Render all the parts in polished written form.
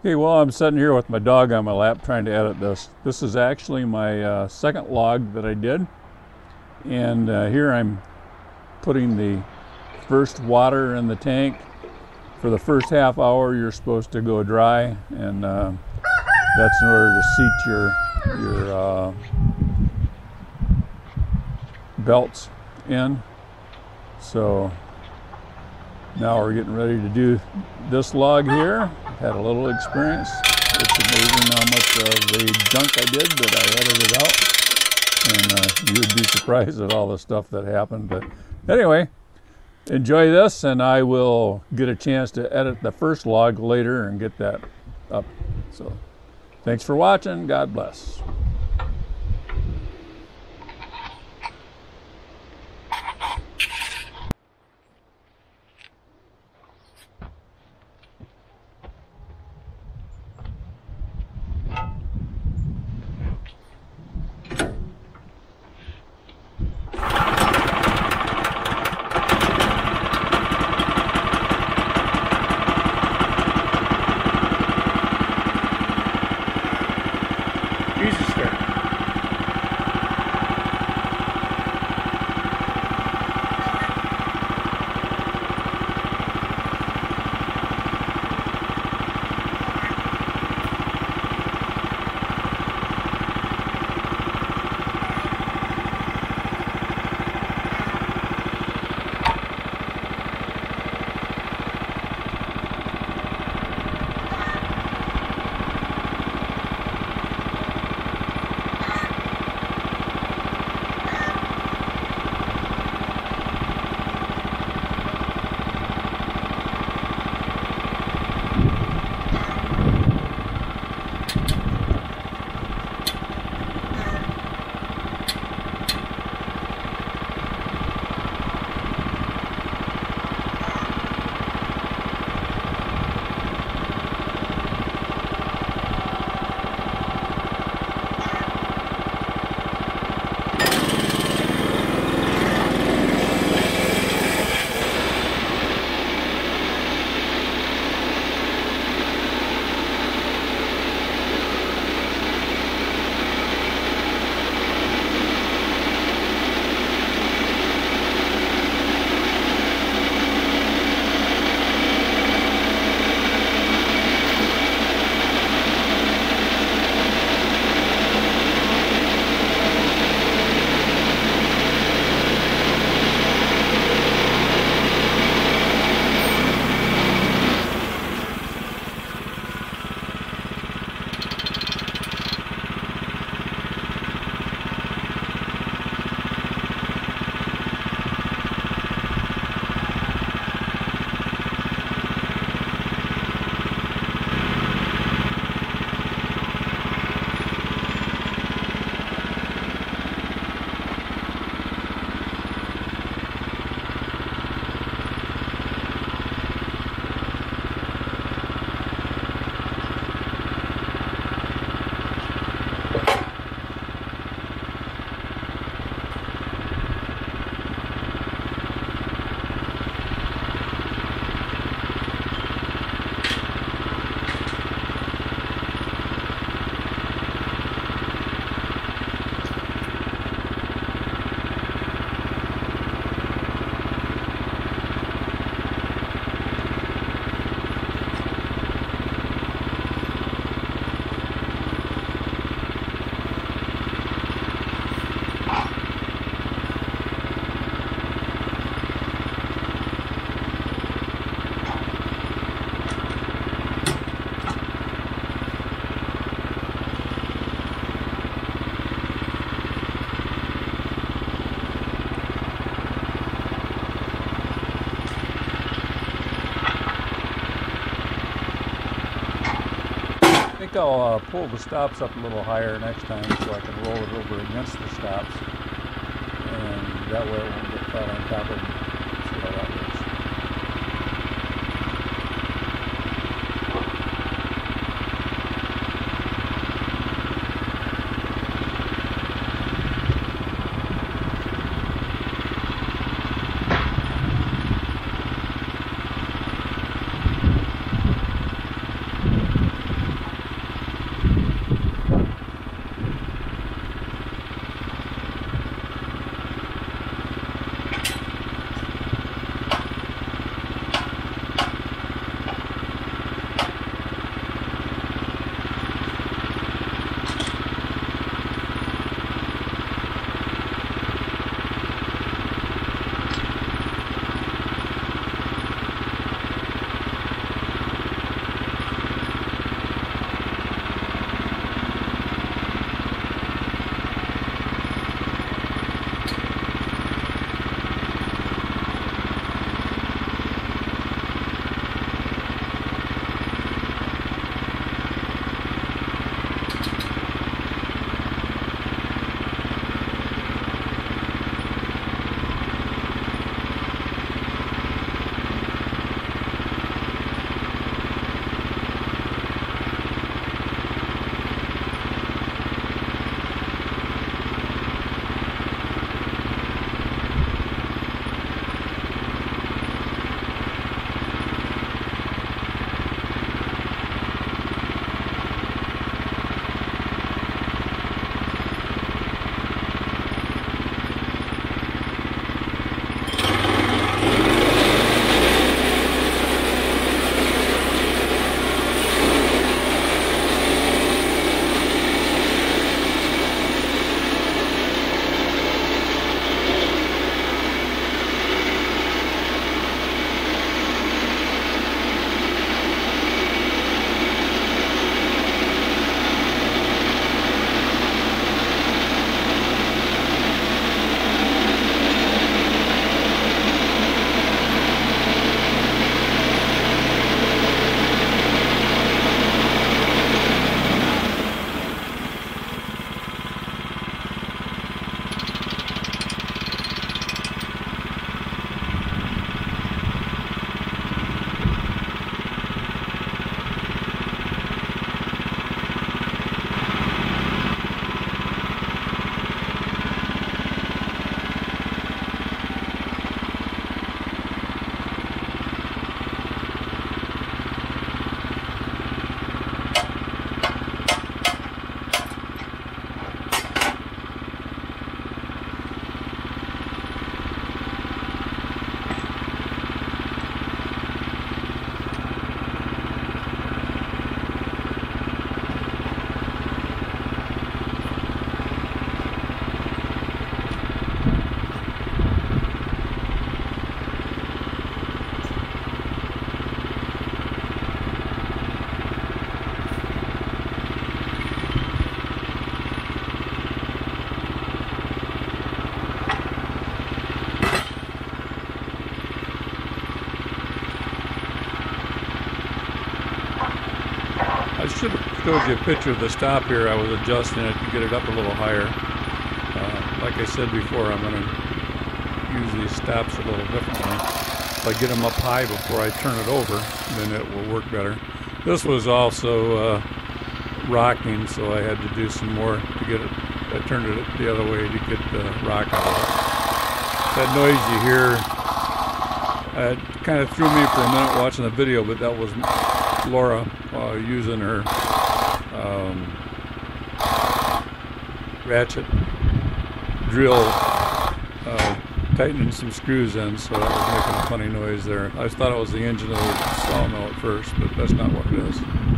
Okay, well, I'm sitting here with my dog on my lap trying to edit this. This is actually my second log that I did. And here I'm putting the first water in the tank. For the first half hour, you're supposed to go dry, and that's in order to seat your belts in. So now we're getting ready to do this log here. I've had a little experience. It's amazing how much of the junk I did that I edited out. And you would be surprised at all the stuff that happened. But anyway, enjoy this, and I will get a chance to edit the first log later and get that up. So thanks for watching. God bless. Jesus there. I think I'll pull the stops up a little higher next time so I can roll it over against the stops, and that way it won't get caught on top of me. See how that works. should have showed you a picture of the stop here. I was adjusting it to get it up a little higher. Like I said before, I'm going to use these stops a little differently. If I get them up high before I turn it over, then it will work better. This was also rocking, so I had to do some more to get it. I turned it the other way to get the rock out. That noise you hear, it kind of threw me for a minute watching the video, but that was Laura using her ratchet drill, tightening some screws in, so that was making a funny noise there. I thought it was the engine of the sawmill at first, but that's not what it is.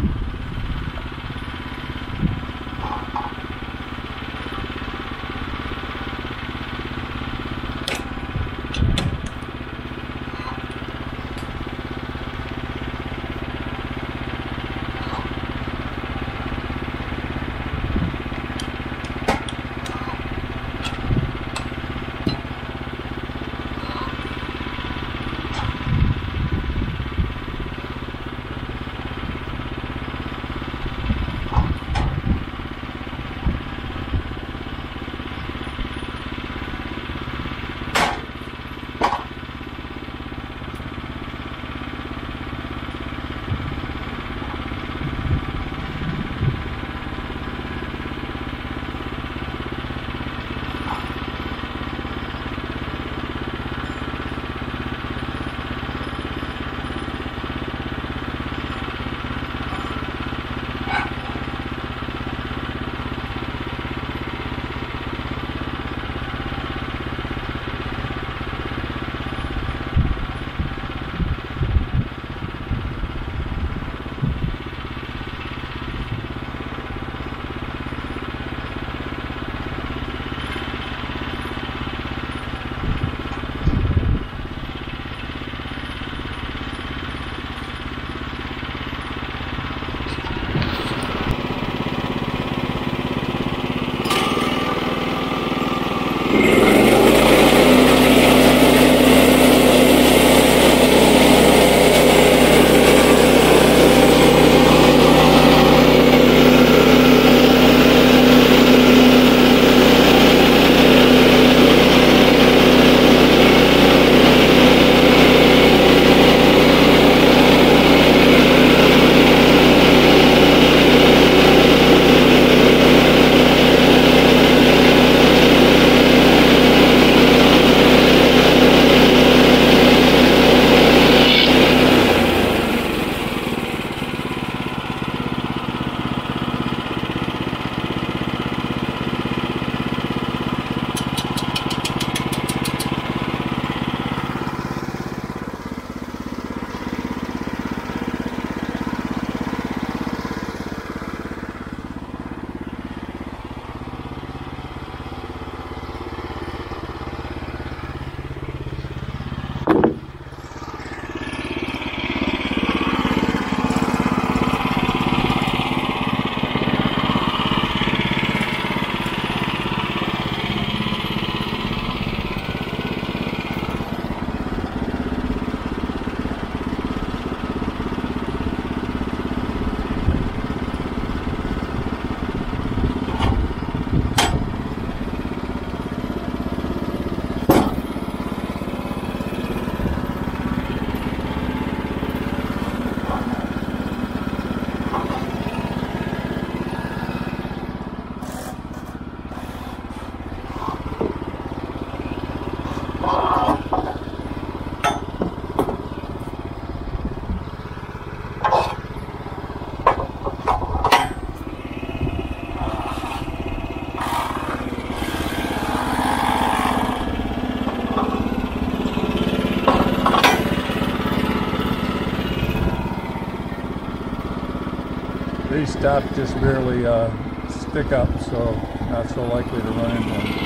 These stops just barely stick up, so not so likely to run into them.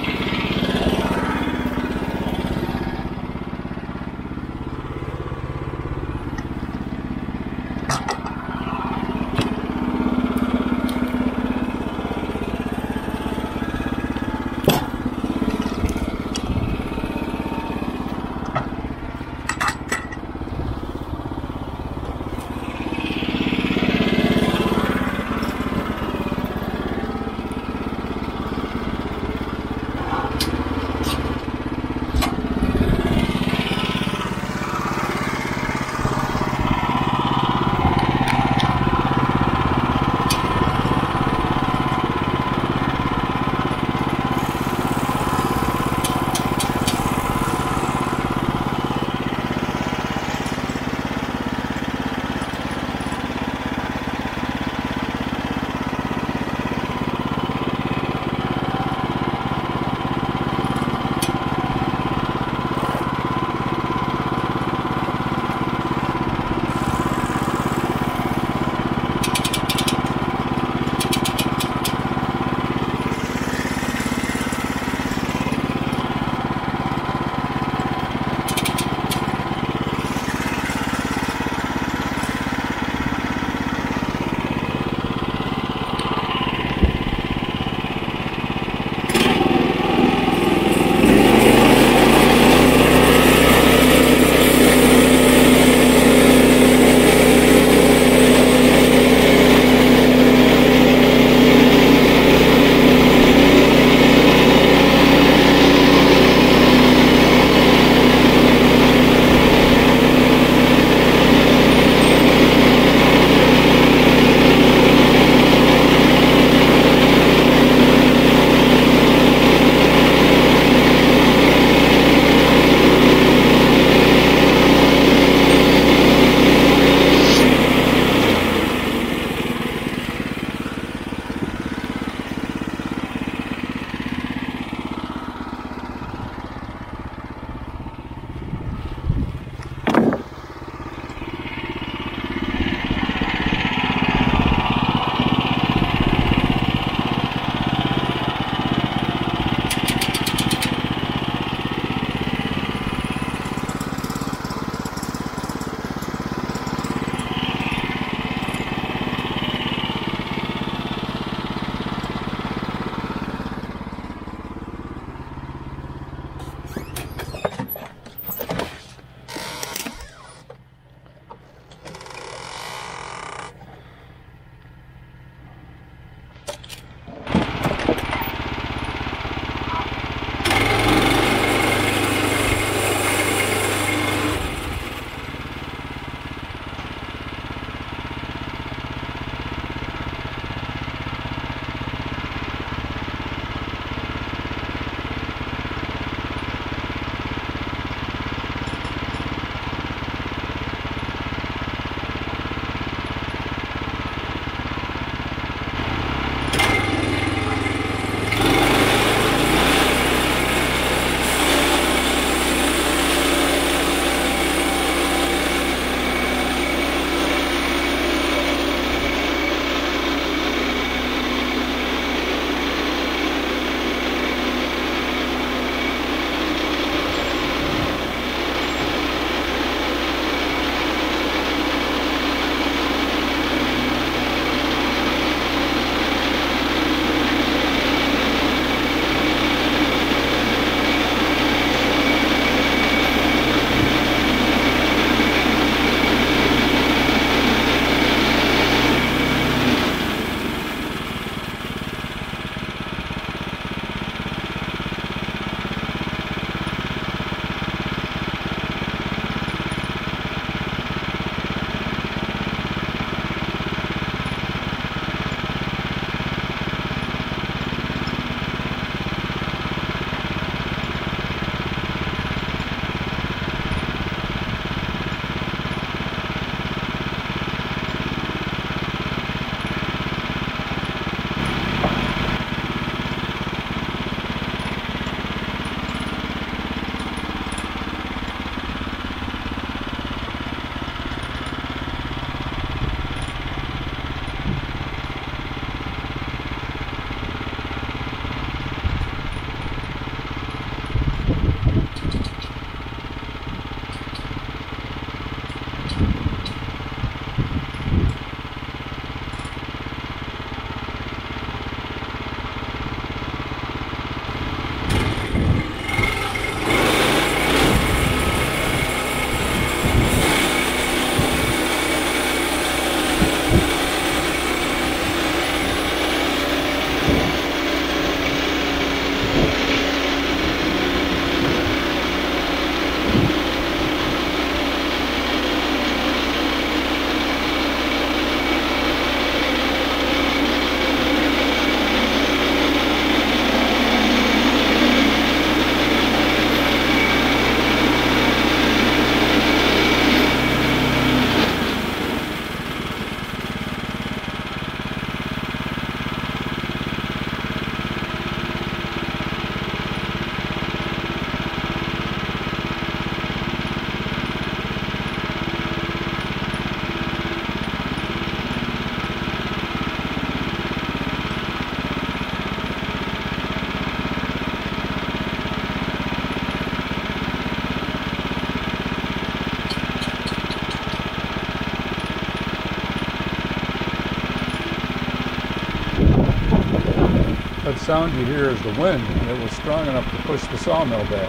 that sound you hear is the wind, and it was strong enough to push the sawmill back.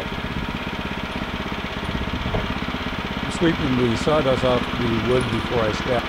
I'm sweeping the sawdust off the wood before I stack.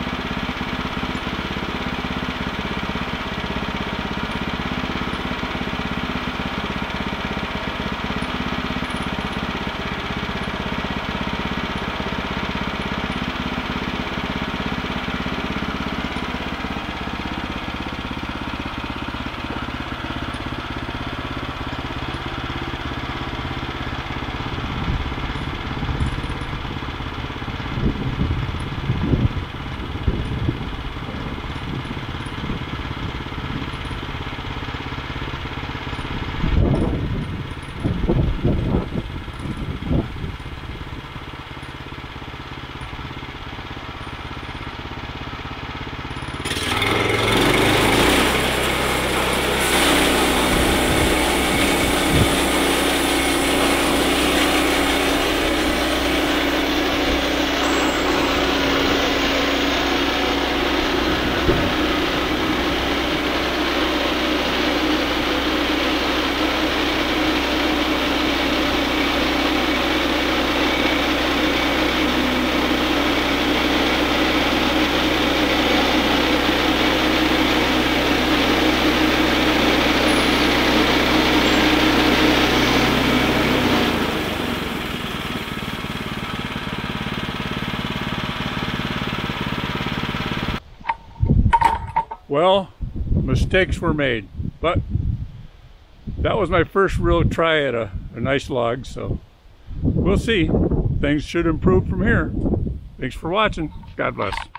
Well, mistakes were made, but that was my first real try at a nice log, so we'll see. Things should improve from here. Thanks for watching. God bless.